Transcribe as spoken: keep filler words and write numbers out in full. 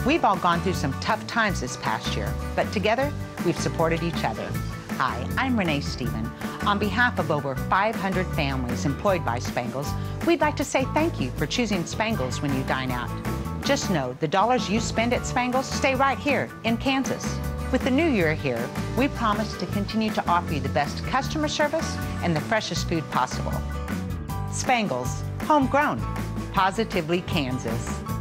We've all gone through some tough times this past year, but together, we've supported each other. Hi, I'm Renee Stephen. On behalf of over five hundred families employed by Spangles, we'd like to say thank you for choosing Spangles when you dine out. Just know the dollars you spend at Spangles stay right here in Kansas. With the new year here, we promise to continue to offer you the best customer service and the freshest food possible. Spangles, homegrown, positively Kansas.